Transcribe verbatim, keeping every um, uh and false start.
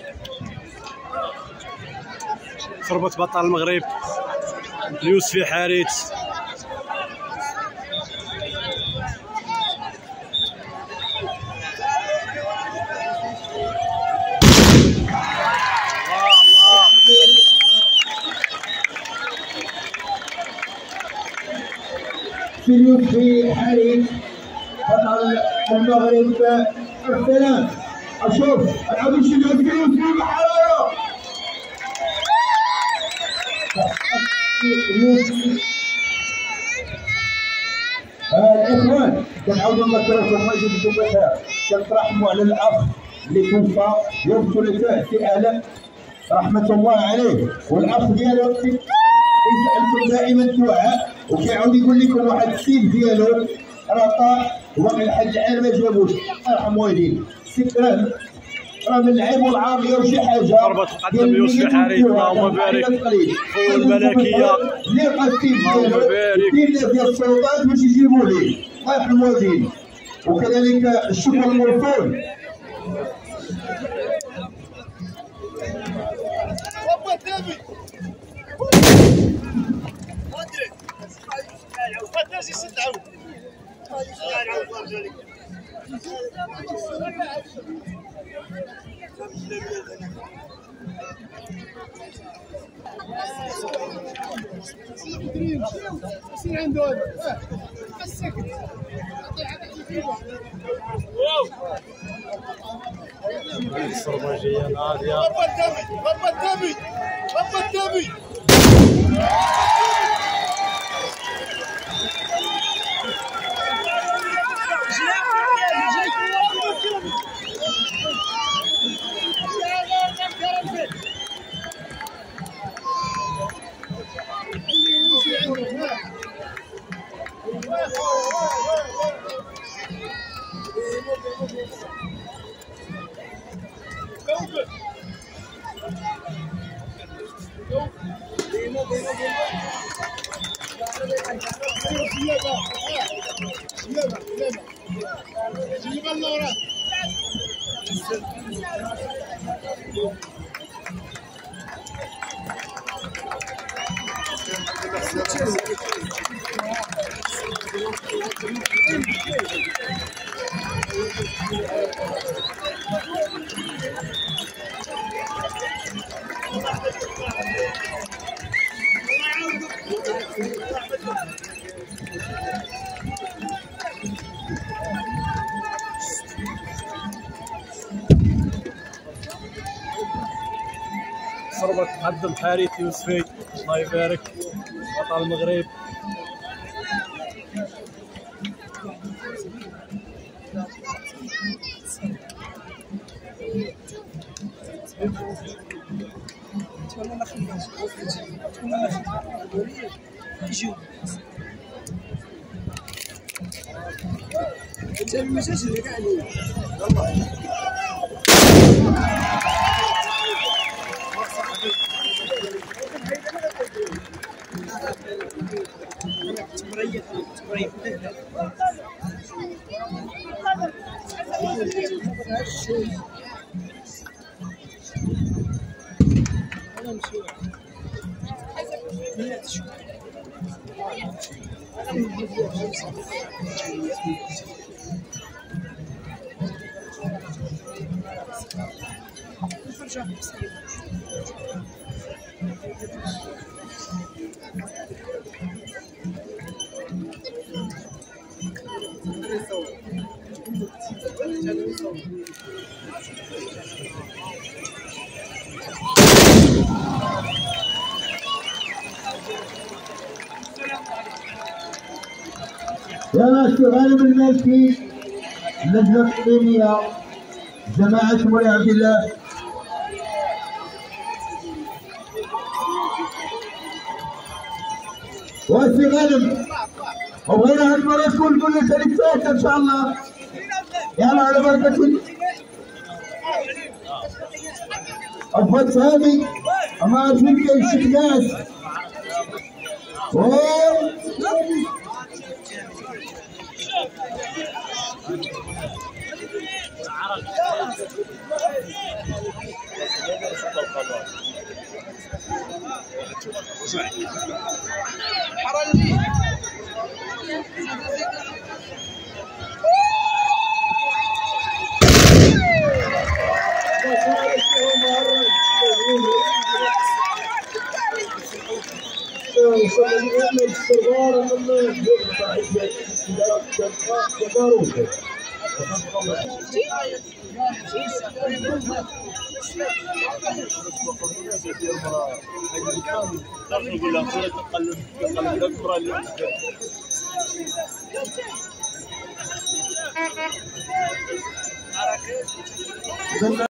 خربط بطل المغرب اليوسفي حارث. اليوسفي حارث بطل المغرب الثلاث. اشوف العب اليوسفي بحراره. الاخوان كنعاودوا نذكركم ما جبتوا بخير، كنترحموا على الاخ اللي توفى يوم الثلاثاء في الاف رحمه الله عليه، والاخ ديالو كيسالكم دائما توعى وكيعاود يقول لكم واحد السيف ديالو راه طاح وباقي لحد الان ما جابوش. الله يرحم والدين السيف راه راه من العيب والعافيه وشي حاجه. ضربة تقدم يوسف حارث اللهم بارك. خويا الملكيه اللي بقى السيف ديالو ديال ديال السلطات باش يجيبوا ليه. الله يرحم والدين. وكذلك الشكر الموصول الصرباجيه ناضيه. ضربة الدمي ضربة الدمي ضربة الدمي. ضربة تقدم حارث يوسفي الله يبارك بطل المغرب. يا غالب المالكي اللجنه التقنيه جماعه ولي عبد الله واسي غالب وبغينا هالمره تكون كل سنه ثالثه ان شاء الله. يلا على بركه الله. أفضل سامي أما عارفين كيف الناس. نقول لها